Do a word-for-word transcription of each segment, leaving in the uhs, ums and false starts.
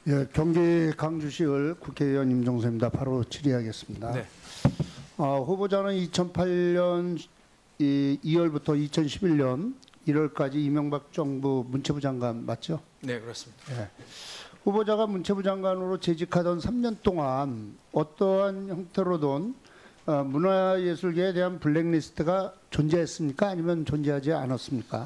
예, 경기 강주시을 국회의원 임종서입니다. 바로 질의하겠습니다. 네. 어, 후보자는 이천팔 년 이, 이월부터 이천십일 년 일월까지 이명박 정부 문체부 장관 맞죠? 네, 그렇습니다. 예. 후보자가 문체부 장관으로 재직하던 삼 년 동안 어떠한 형태로든 어, 문화예술계에 대한 블랙리스트가 존재했습니까? 아니면 존재하지 않았습니까?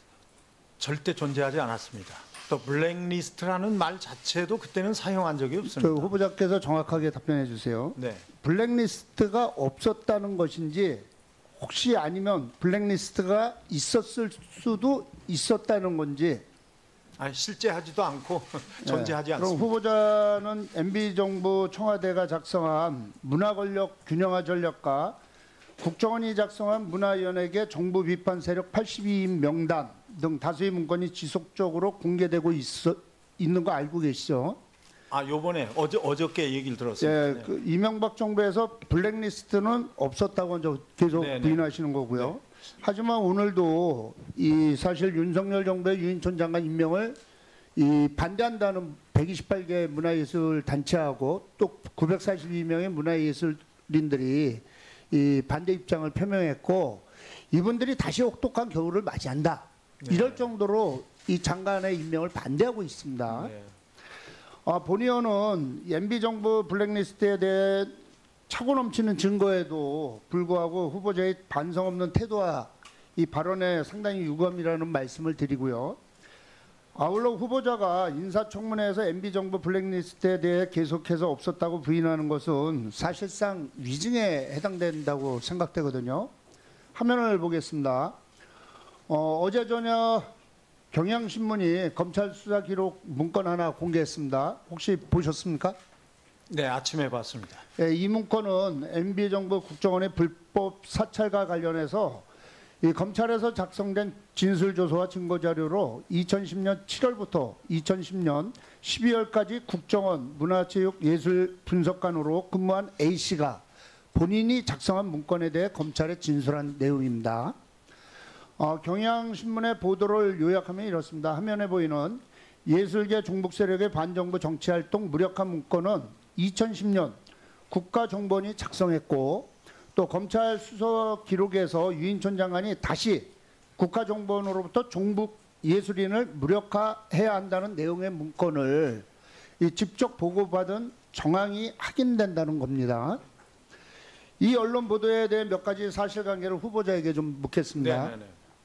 절대 존재하지 않았습니다. 또 블랙리스트라는 말 자체도 그때는 사용한 적이 저 없습니다. 후보자께서 정확하게 답변해 주세요. 네. 블랙리스트가 없었다는 것인지 혹시 아니면 블랙리스트가 있었을 수도 있었다는 건지. 아니, 실제 하지도 않고 존재하지 네. 않습니다. 그럼 후보자는 엠비 정부 청와대가 작성한 문화권력 균형화 전략과 국정원이 작성한 문화연예계 정부 비판 세력 팔십이 인 명단 등 다수의 문건이 지속적으로 공개되고 있어, 있는 거 알고 계시죠? 아, 요번에 어저 어저께 얘기를 들었습니다. 예, 네. 그 이명박 정부에서 블랙리스트는 없었다고 이제 계속 네, 네. 부인하시는 거고요. 네. 하지만 오늘도 이 사실 윤석열 정부의 유인촌 장관 임명을 이 반대한다는 백이십팔 개 문화예술 단체하고 또 구백사십이 명의 문화예술인들이 이 반대 입장을 표명했고 이분들이 다시 혹독한 겨울을 맞이한다. 네. 이럴 정도로 이 장관의 임명을 반대하고 있습니다. 네. 아, 본 의원은 엠비 정부 블랙리스트에 대해 차고 넘치는 증거에도 불구하고 후보자의 반성 없는 태도와 이 발언에 상당히 유감이라는 말씀을 드리고요. 아울러 후보자가 인사청문회에서 엠비 정부 블랙리스트에 대해 계속해서 없었다고 부인하는 것은 사실상 위증에 해당된다고 생각되거든요. 화면을 보겠습니다. 어, 어제 저녁 경향신문이 검찰 수사 기록 문건 하나 공개했습니다. 혹시 보셨습니까? 네, 아침에 봤습니다. 예, 이 문건은 엠비 정부 국정원의 불법 사찰과 관련해서 이 검찰에서 작성된 진술조서와 증거자료로 이천십 년 칠월부터 이천십 년 십이월까지 국정원 문화체육예술분석관으로 근무한 A씨가 본인이 작성한 문건에 대해 검찰에 진술한 내용입니다. 어, 경향신문의 보도를 요약하면 이렇습니다. 화면에 보이는 예술계 종북 세력의 반정부 정치활동 무력한 문건은 이천십 년 국가정보원이 작성했고 또 검찰 수사 기록에서 유인촌 장관이 다시 국가정보원으로부터 종북 예술인을 무력화해야 한다는 내용의 문건을 이 직접 보고받은 정황이 확인된다는 겁니다. 이 언론 보도에 대해 몇 가지 사실관계를 후보자에게 좀 묻겠습니다. 네, 네, 네.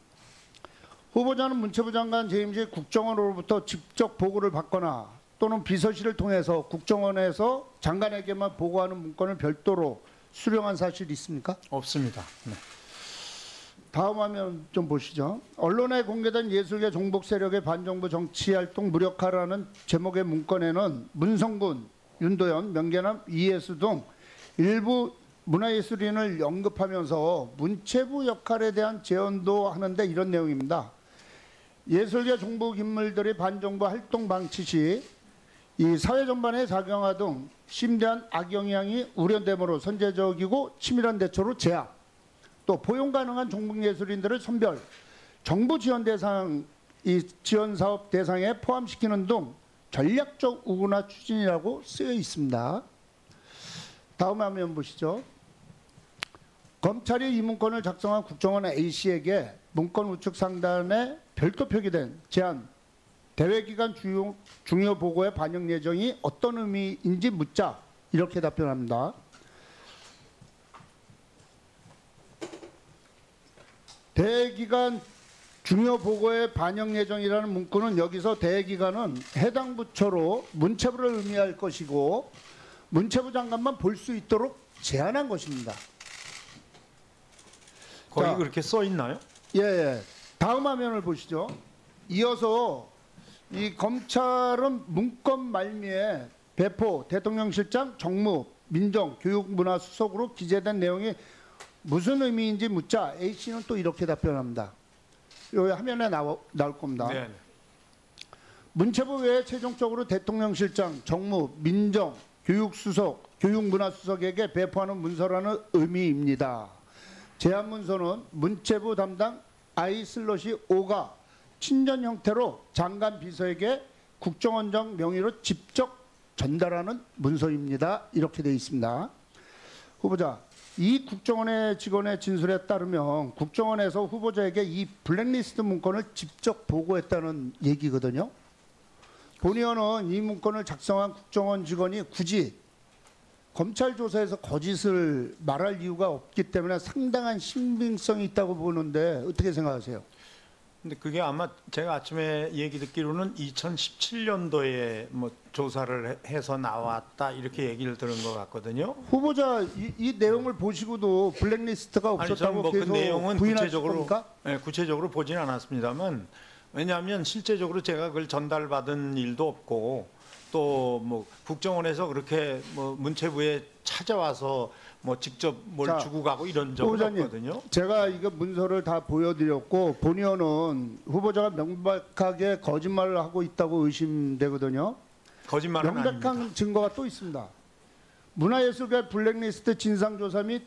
후보자는 문체부 장관 재임 시 국정원으로부터 직접 보고를 받거나 또는 비서실을 통해서 국정원에서 장관에게만 보고하는 문건을 별도로 수령한 사실이 있습니까? 없습니다. 네. 다음 화면 좀 보시죠. 언론에 공개된 예술계 종북 세력의 반정부 정치활동 무력화라는 제목의 문건에는 문성군, 윤도현, 명계남, 이해수 등 일부 문화예술인을 언급하면서 문체부 역할에 대한 제언도 하는데 이런 내용입니다. 예술계 종북 인물들의 반정부 활동 방치 시 이 사회 전반에 작용하던 심대한 악영향이 우려되므로 선제적이고 치밀한 대처로 제압, 또 포용 가능한 종북 예술인들을 선별, 정부 지원 대상 이 지원 사업 대상에 포함시키는 등 전략적 우군화 추진이라고 쓰여 있습니다. 다음 화면 보시죠. 검찰이 이 문건을 작성한 국정원 A씨에게 문건 우측 상단에 별도 표기된 제안, 대회기간 중요, 중요 보고의 반영 예정이 어떤 의미인지 묻자 이렇게 답변합니다. 대회기간 중요 보고의 반영 예정이라는 문구는 여기서 대회기간은 해당 부처로 문체부를 의미할 것이고 문체부 장관만 볼 수 있도록 제안한 것입니다. 거기 자, 그렇게 써 있나요? 예, 예. 다음 화면을 보시죠. 이어서 이 검찰은 문건 말미에 배포, 대통령실장, 정무, 민정, 교육문화수석으로 기재된 내용이 무슨 의미인지 묻자 A씨는 또 이렇게 답변합니다. 여기 화면에 나오, 나올 겁니다. 네. 문체부 외에 최종적으로 대통령실장, 정무, 민정, 교육수석, 교육문화수석에게 배포하는 문서라는 의미입니다. 제안 문서는 문체부 담당 I 슬롯이 오가 친전 형태로 장관 비서에게 국정원장 명의로 직접 전달하는 문서입니다. 이렇게 되어 있습니다. 후보자, 이 국정원의 직원의 진술에 따르면 국정원에서 후보자에게 이 블랙리스트 문건을 직접 보고했다는 얘기거든요. 본의원은 이 문건을 작성한 국정원 직원이 굳이 검찰 조사에서 거짓을 말할 이유가 없기 때문에 상당한 신빙성이 있다고 보는데 어떻게 생각하세요? 근데 그게 아마 제가 아침에 얘기 듣기로는 이천십칠 년도에 뭐 조사를 해- 해서 나왔다 이렇게 얘기를 들은 것 같거든요. 후보자 이, 이 내용을 보시고도 블랙리스트가 아니 저는 없었다고 뭐 그 계속 내용은 부인하실 구체적으로 겁니까? 예, 구체적으로 보진 않았습니다만 왜냐하면 실제적으로 제가 그걸 전달받은 일도 없고 또 뭐 국정원에서 그렇게 뭐 문체부에 찾아와서 뭐 직접 뭘 자, 주고 가고 이런 적은 후보자님, 없거든요. 제가 이거 문서를 다 보여드렸고 본의원은 후보자가 명백하게 거짓말을 하고 있다고 의심되거든요. 거짓말은 아닙니다. 명백한 증거가 또 있습니다. 문화예술계 블랙리스트 진상조사 및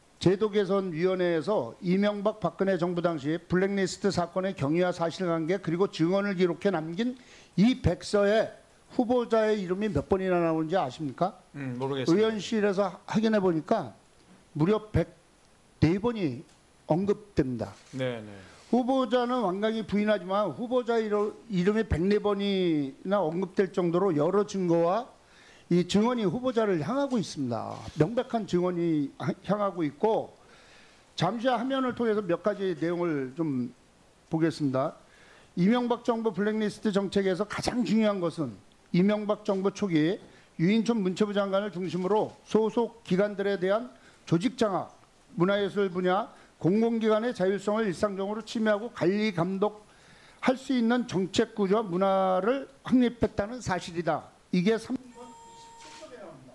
제도개선위원회에서 이명박 박근혜 정부 당시 블랙리스트 사건의 경위와 사실관계 그리고 증언을 기록해 남긴 이 백서에 후보자의 이름이 몇 번이나 나오는지 아십니까? 음, 모르겠습니다. 의원실에서 확인해 보니까 무려 백사 번이 언급됩니다. 네, 네. 후보자는 완강히 부인하지만 후보자 이름- 이름이 백사 번이나 언급될 정도로 여러 증거와 이 증언이 후보자를 향하고 있습니다. 명백한 증언이 하- 향하고 있고 잠시 화면을 통해서 몇 가지 내용을 좀 보겠습니다. 이명박 정부 블랙리스트 정책에서 가장 중요한 것은 이명박 정부 초기 유인촌 문체부 장관을 중심으로 소속 기관들에 대한 조직 장악, 문화예술 분야 공공기관의 자율성을 일상적으로 침해하고 관리 감독할 수 있는 정책 구조와 문화를 확립했다는 사실이다. 이게 삼 번 이십칠 쪽에 나옵니다.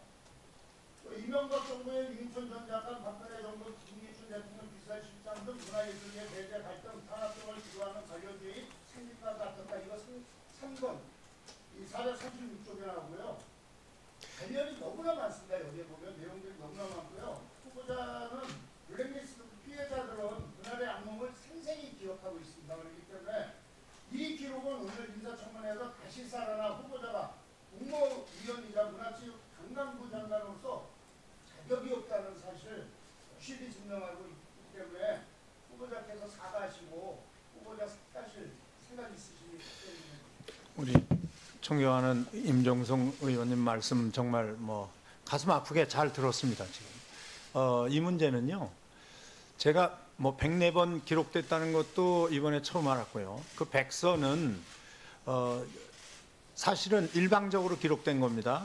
이명박 정부의 유인촌 전 장관, 박근혜 정부 김기춘 대통령 비서실장 등 문화예술계 대제 갈등, 탄압 등을 주도하는 관련주의 생긴과 같았다. 이거 삼 번 이 사백삼십육 쪽에 나오고요. 관련이 너무나 많습니다. 여기에 보면 내용들이 너무나 많고요. 후보자는 블랙리스트 피해자들은 그날의 악몽을 생생히 기억하고 있습니다. 그렇기 때문에 이 기록은 오늘 인사청문회에서 다시 살아나 후보자가 국무위원이자 문화체육 관광부 장관으로서 자격이 없다는 사실을 확실히 증명하고 있기 때문에 후보자께서 사과하시고 후보자 사과하실 생각이 있으시기 때문에 우리 존경하는 임종성 의원님 말씀 정말 뭐 가슴 아프게 잘 들었습니다. 지금 어, 이 문제는요. 제가 뭐 백사 번 기록됐다는 것도 이번에 처음 알았고요. 그 백서는 어, 사실은 일방적으로 기록된 겁니다.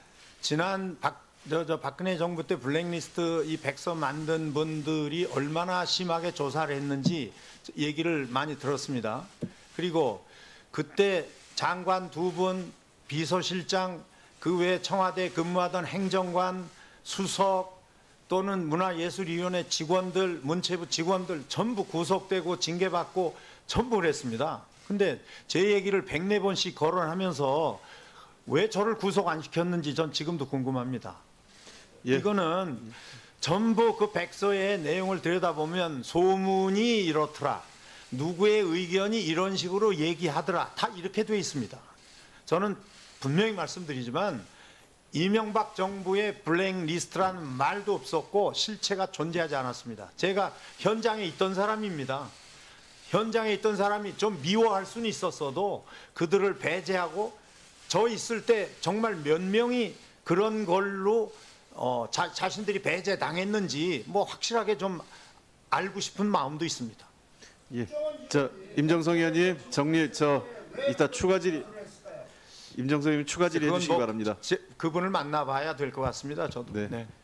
지난 박, 저, 저 박근혜 정부 때 블랙리스트 이 백서 만든 분들이 얼마나 심하게 조사를 했는지 얘기를 많이 들었습니다. 그리고 그때 장관 두 분, 비서실장, 그 외 청와대에 근무하던 행정관, 수석 또는 문화예술위원회 직원들, 문체부 직원들 전부 구속되고 징계받고 전부 그랬습니다. 근데 제 얘기를 백사 번씩 거론하면서 왜 저를 구속 안 시켰는지 전 지금도 궁금합니다. 예. 이거는 전부 그 백서의 내용을 들여다보면 소문이 이렇더라. 누구의 의견이 이런 식으로 얘기하더라. 다 이렇게 돼 있습니다. 저는 분명히 말씀드리지만 이명박 정부의 블랙리스트라는 말도 없었고 실체가 존재하지 않았습니다. 제가 현장에 있던 사람입니다. 현장에 있던 사람이 좀 미워할 수는 있었어도 그들을 배제하고 저 있을 때 정말 몇 명이 그런 걸로 어, 자, 자신들이 배제당했는지 뭐 확실하게 좀 알고 싶은 마음도 있습니다. 예. 저 임정성 의원님 정리 저 이따 추가 질의 임정성 의원님 추가 질의해 그건 주시기 뭐 바랍니다. 제, 그분을 만나봐야 될 것 같습니다. 저도. 네. 네.